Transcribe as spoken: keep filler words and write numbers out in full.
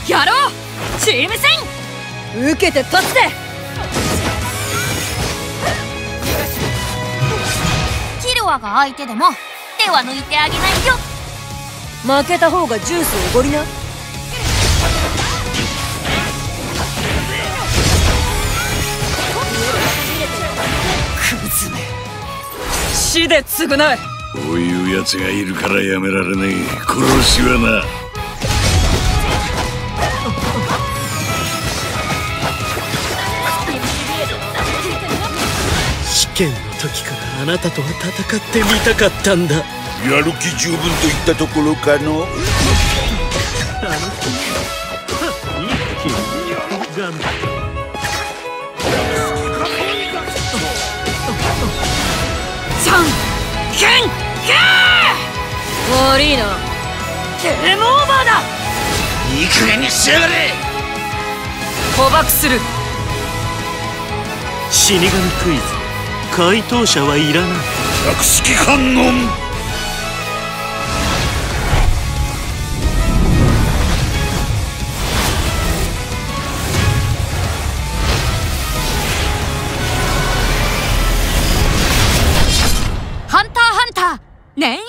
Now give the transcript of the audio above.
やろうチーム戦。受けて立つぜ。 キルアが相手でも手は抜いてあげないよ。 負けた方がジュースおごりな。クズめ、死で償え。 こういうやつがいるからやめられねえ。殺しはな。 試験の時からあなたとは戦ってみたかったんだ。 やる気十分といったところかの。 じゃんけんけー。悪いな、ゲームオーバーだ。 いい加減にしやがれ。 捕獲する。 死神クイズ、回答者はいらない。 百式観音。 ハンターハンター年